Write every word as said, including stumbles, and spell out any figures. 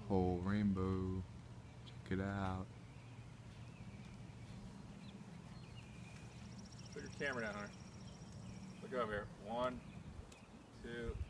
whole rainbow. Check it out. Put your camera down, honey. Look over here. One, two,